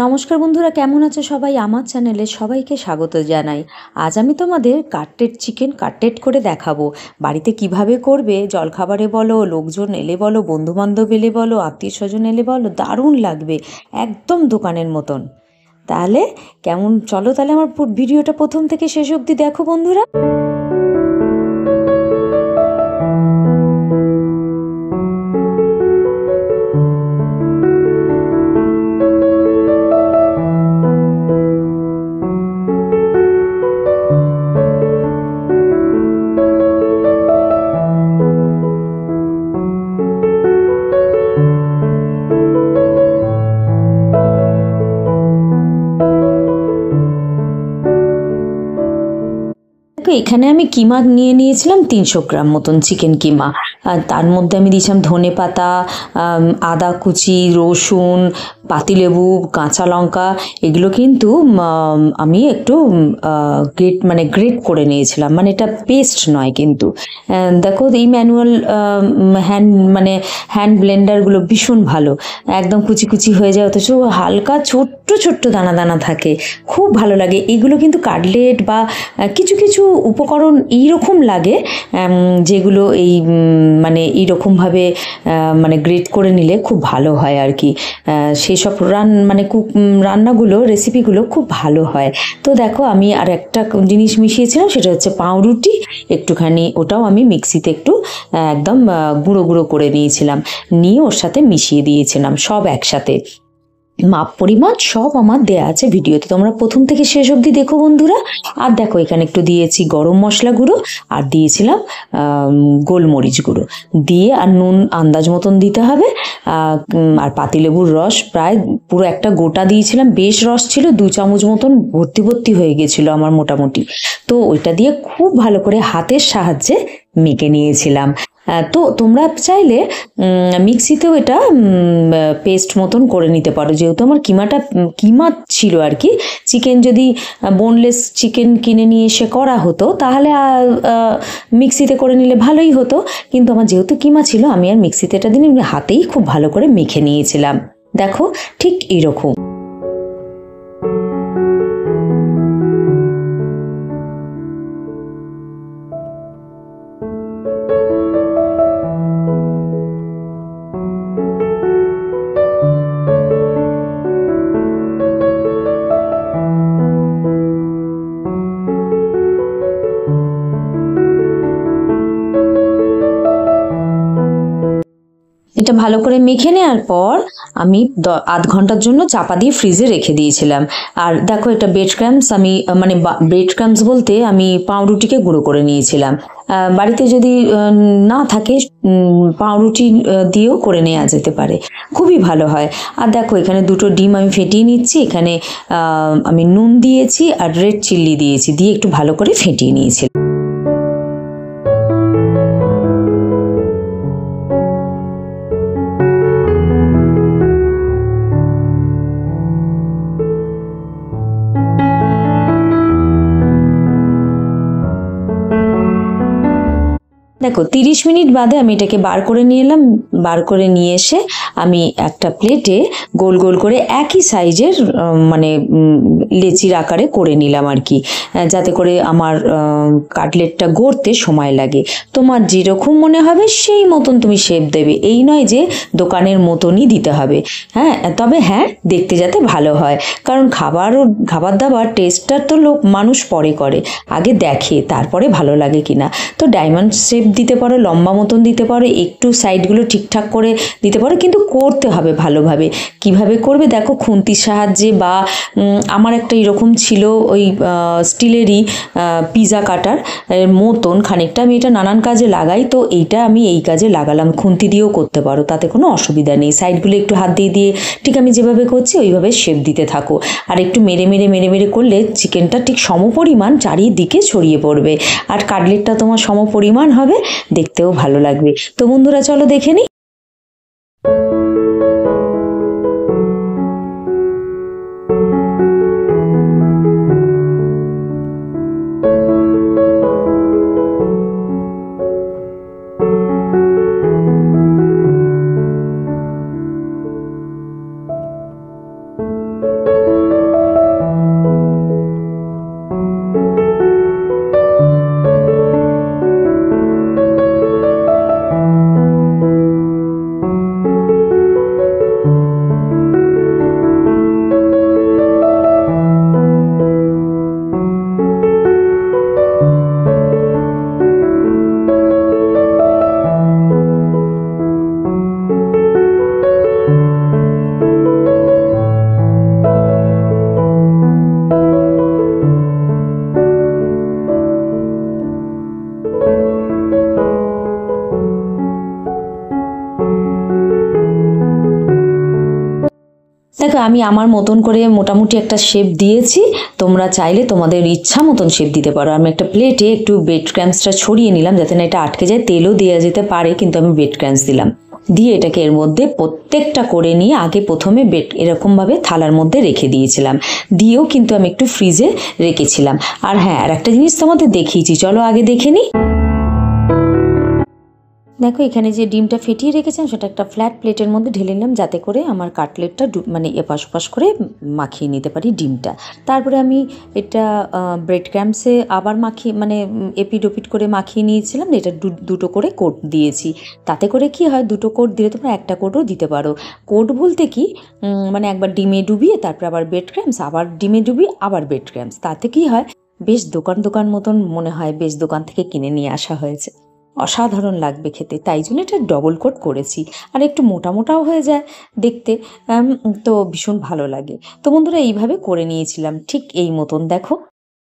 নমস্কার বন্ধুরা, কেমন আছো সবাই? আমার চ্যানেলে সবাইকে স্বাগত জানাই। আজ আমি তোমাদের চিকেন কাটলেট করে দেখাবো। বাড়িতে কিভাবে করবে, জলখাবারে বলো, লোকজন এলে বলো, বন্ধুবান্ধব এলে বলো, আত্মীয় স্বজন এলে বলো, দারুণ লাগবে, একদম দোকানের মতন। তাহলে কেমন, চলো তাহলে আমার ভিডিওটা প্রথম থেকে শেষ অবধি দেখো বন্ধুরা। এখানে আমি কিমা নিয়ে নিয়েছিলাম 300 গ্রাম মতন, চিকেন কিমা। আর তার মধ্যে আমি দিয়েছিলাম ধনে পাতা, আদা কুচি, রসুন, পাতিলেবু, কাঁচা লঙ্কা। এগুলো কিন্তু আমি একটু গ্রেট করে নিয়েছিলাম, মানে এটা পেস্ট নয় কিন্তু। দেখো এই ম্যানুয়াল হ্যান্ড ব্লেন্ডারগুলো ভীষণ ভালো, একদম কুচি কুচি হয়ে যায়, অথচ হালকা ছোট্ট ছোট্ট দানা দানা থাকে, খুব ভালো লাগে। এগুলো কিন্তু কাটলেট বা কিছু কিছু উপকরণ এইরকম লাগে, যেগুলো এইরকমভাবে গ্রেট করে নিলে খুব ভালো হয় আর কি। সেই সব রান্নাগুলো, রেসিপিগুলো খুব ভালো হয়। তো দেখো আমি আর একটা জিনিস মিশিয়েছিলাম, সেটা হচ্ছে পাউরুটি একটুখানি, ওটাও আমি মিক্সিতে একটু একদম গুঁড়ো গুঁড়ো করে নিয়েছিলাম, নিয়ে ওর সাথে মিশিয়ে দিয়েছিলাম সব একসাথে। মাপ পরিমাণ সব আমার দেয়া আছে ভিডিওতে, তোমরা প্রথম থেকে শেষ অবধি দেখো বন্ধুরা। আর দেখো এখানে একটু দিয়েছি গরম মশলা গুঁড়ো, আর দিয়েছিলাম গোলমরিচ গুঁড়ো দিয়ে, আর নুন আন্দাজ মতন দিতে হবে। আর পাতিলেবুর রস প্রায় পুরো একটা গোটা দিয়েছিলাম, বেশ রস ছিল, 2 চামচ মতন ভর্তি ভর্তি হয়ে গেছিলো আমার মোটামুটি। তো ওইটা দিয়ে খুব ভালো করে হাতের সাহায্যে মেখে নিয়েছিলাম। তো তোমরা চাইলে মিক্সিতেও এটা পেস্ট মতন করে নিতে পারো, যেহেতু আমার কিমা ছিল আর কি। চিকেন যদি বোনলেস চিকেন কিনে নিয়ে এসে করা হতো তাহলে মিক্সিতে করে নিলে ভালোই হতো, কিন্তু আমার যেহেতু কিমা ছিল, আমি আর মিক্সিতে এটা দিন হাতেই খুব ভালো করে মেখে নিয়েছিলাম। দেখো ঠিক এরকম। এটা ভালো করে মেখে নেওয়ার পর আমি আধ ঘন্টার জন্য চাপা দিয়ে ফ্রিজে রেখে দিয়েছিলাম। আর দেখো এটা ব্রেড ক্রামস বলতে আমি পাউরুটিকে গুঁড়ো করে নিয়েছিলাম। বাড়িতে যদি না থাকে, পাউরুটি দিয়েও করে নেওয়া যেতে পারে, খুবই ভালো হয়। আর দেখো এখানে 2টো ডিম আমি ফেটিয়ে নিচ্ছি, এখানে আমি নুন দিয়েছি আর রেড চিল্লি দিয়েছি, দিয়ে একটু ভালো করে ফেটিয়ে নিয়েছি। দেখো 30 মিনিট বাদে আমি এটাকে বার করে নিয়ে এলাম। বার করে নিয়ে এসে আমি একটা প্লেটে গোল গোল করে একই সাইজের লেচির আকারে করে নিলাম আর কি, যাতে করে আমার কাটলেটটা গড়তে সময় লাগে। তোমার যেরকম মনে হবে সেই মতন তুমি শেপ দেবে, এই নয় যে দোকানের মতনই দিতে হবে। তবে দেখতে যাতে ভালো হয়, কারণ খাবার দাবার টেস্টটা তো মানুষ পরে করে, আগে দেখে তারপরে ভালো লাগে কিনা। তো ডায়মন্ড শেপ দিতে পারো, লম্বা মতন দিতে পারো, একটু সাইডগুলো ঠিকঠাক করে দিতে পারো, কিন্তু করতে হবে ভালোভাবে। কিভাবে করবে দেখো, খুন্তির সাহায্যে, বা আমার একটা এরকম ছিল ওই স্টিলেরই পিৎজা কাটার মতন খানিকটা, আমি এটা নানান কাজে লাগাই, তো এইটা আমি এই কাজে লাগালাম। খুন্তি দিয়েও করতে পারো, তাতে কোনো অসুবিধা নেই। সাইডগুলো একটু হাত দিয়ে দিয়ে ঠিক আমি যেভাবে করছি ওইভাবে শেপ দিতে থাকো, আর একটু মেরে মেরে মেরে মেরে করলে চিকেনটা ঠিক সমপরিমাণ চারিদিকে ছড়িয়ে পড়বে, আর কাটলেটটা তোমার সমপরিমাণ হবে, দেখতেও ভালো লাগবে। তো বন্ধুরা চলো দেখে নিই। দেখো আমি আমার মতন করে মোটামুটি একটা শেপ দিয়েছি, তোমরা চাইলে তোমাদের ইচ্ছা মতন শেপ দিতে পারো। আমি একটা প্লেটে একটু ব্রেড ক্রাম্বসটা ছড়িয়ে নিলাম যাতে না এটা আটকে যায়, তেলও দেওয়া যেতে পারে কিন্তু আমি ব্রেড ক্রাম্বস দিলাম, দিয়ে এটাকে এর মধ্যে প্রত্যেকটা করে নিয়ে আগে প্রথমে এরকমভাবে থালার মধ্যে রেখে দিয়েছিলাম, দিয়েও কিন্তু আমি একটু ফ্রিজে রেখেছিলাম। আর হ্যাঁ, আর একটা জিনিস তোমাদের দেখিয়েছি, চলো আগে দেখে নিই। দেখো এখানে যে ডিমটা ফেটিয়ে রেখেছিলাম সেটা একটা ফ্ল্যাট প্লেটের মধ্যে ঢেলে নিলাম যাতে করে আমার কাটলেটটা মানে এপাশ ওপাশ করে মাখিয়ে নিতে পারি ডিমটা। তারপরে আমি এটা ব্রেড ক্রাম্বসে আবার মাখিয়ে মানে এপিট ওপিট করে মাখিয়ে নিয়েছিলাম, এটা দুটো করে কোট দিয়েছি। তাতে করে কি হয়, দুটো কোট দিলে তোমরা একটা কোটও দিতে পারো। কোট বলতে কি মানে একবার ডিমে ডুবিয়ে তারপরে আবার ব্রেড ক্রাম্বস, আবার ডিমে ডুবিয়ে আবার ব্রেড ক্রাম্বস, তাতে কি হয় বেশ দোকান মতন মনে হয়, বেশ দোকান থেকে কিনে নিয়ে আসা হয়েছে। অসাধারণ লাগবে খেতে, তাই জন্য এটা ডবল কোট করেছি। আর একটু মোটাও হয়ে যায় দেখতে, তো ভীষণ ভালো লাগে। তো বন্ধুরা এইভাবে করে নিয়েছিলাম ঠিক এই মতন, দেখো।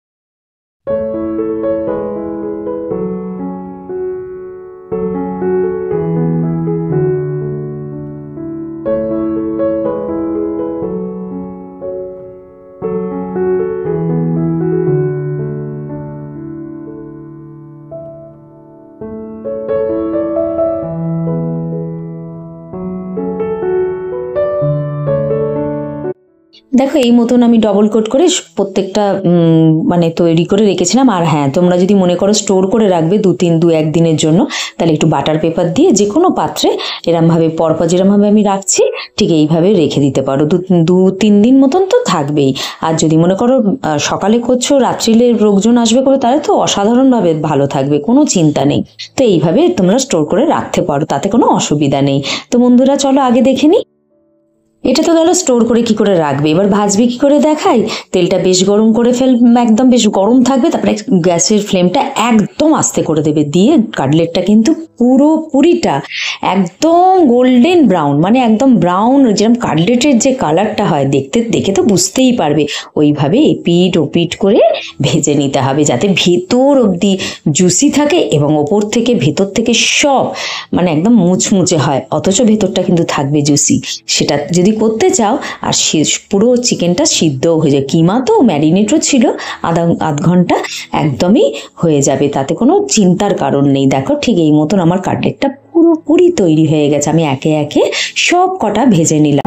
দেখো এই মতন আমি ডবল কোট করে প্রত্যেকটা মানে তৈরি করে রেখেছিলাম। আর হ্যাঁ, তোমরা যদি মনে করো স্টোর করে রাখবে দু এক দিনের জন্য, তাহলে একটু বাটার পেপার দিয়ে যে কোনো পাত্রে এরমভাবে পরপর যেরমভাবে আমি রাখছি ঠিক এইভাবে রেখে দিতে পারো, 2-3 দিন মতন তো থাকবেই। আর যদি মনে করো সকালে করছো, রাত্রিলে লোকজন আসবে করে, তাহলে তো অসাধারণভাবে ভালো থাকবে, কোনো চিন্তা নেই। তো এইভাবে তোমরা স্টোর করে রাখতে পারো, তাতে কোনো অসুবিধা নেই। তো বন্ধুরা চলো আগে দেখে নিই। এটা তো গেল স্টোর করে কি করে রাখবে, এবার ভাজবে কি করে দেখাই। তেলটা বেশ গরম করে একদম বেশ গরম থাকবে, তারপরে গ্যাসের ফ্লেমটা একদম আস্তে করে দেবে, দিয়ে কাটলেটটা কিন্তু পুরোপুরিটা একদম গোল্ডেন ব্রাউন, মানে একদম ব্রাউন যেরকম কাটলেটের যে কালারটা হয় দেখে তো বুঝতেই পারবে, ওইভাবে এপিট ওপিট করে ভেজে নিতে হবে যাতে ভেতর অবধি জুসি থাকে এবং ওপর থেকে ভেতর থেকে সব মানে একদম মুচমুচে হয়, অথচ ভেতরটা কিন্তু থাকবে জুসি। সেটা যদি করতে চাও আর পুরো চিকেনটা সিদ্ধও হয়ে যায়, কিমা তো ম্যারিনেটও ছিল আধ ঘন্টা, একদমই হয়ে যাবে, তাতে কোনো চিন্তার কারণ নেই। দেখো ঠিক এই মতন আমার কাটলেটটা পুরোপুরি তৈরি হয়ে গেছে, আমি একে একে সব কটা ভেজে নিলাম।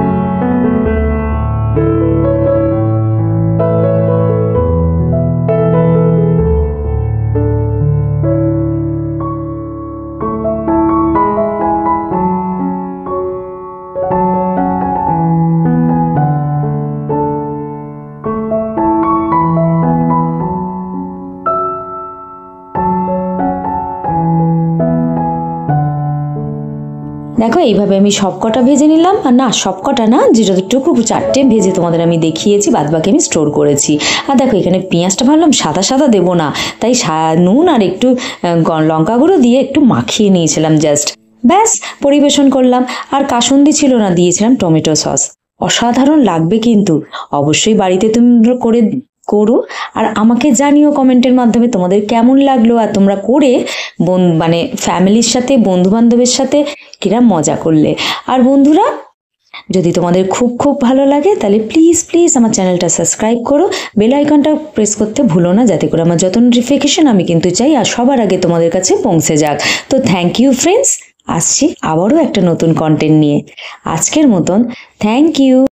দেখো এইভাবে আমি সবকটা ভেজে নিলাম, আর না সবকটা না, যেটুকু 4টে ভেজে তোমাদের আমি দেখিয়েছি, বাদ বাকি আমি স্টোর করেছি। আর দেখো এখানে পেঁয়াজটা ভাবলাম সাদা দেবো না, তাই নুন আর একটু লঙ্কা গুঁড়ো দিয়ে একটু মাখিয়ে নিয়েছিলাম জাস্ট, ব্যাস পরিবেশন করলাম। আর কাসুন্দি ছিল না, দিয়েছিলাম টমেটো সস, অসাধারণ লাগবে কিন্তু, অবশ্যই বাড়িতে তুমি করো আর আমাকে জানিও কমেন্টের মাধ্যমে তোমাদের কেমন লাগলো, আর তোমরা করে মানে ফ্যামিলির সাথে বন্ধু বান্ধবের সাথে কিরম মজা করলে। আর বন্ধুরা যদি তোমাদের খুব ভালো লাগে তাহলে প্লিজ আমার চ্যানেলটা সাবস্ক্রাইব করো, বেল আইকনটা প্রেস করতে ভুলো না, যাতে করে আমার যত নোটিফিকেশন আমি কিন্তু চাই আর সবার আগে তোমাদের কাছে পৌঁছে যাক। তো থ্যাংক ইউ ফ্রেন্ডস, আসছি আবারও একটা নতুন কন্টেন্ট নিয়ে। আজকের মতন থ্যাংক ইউ।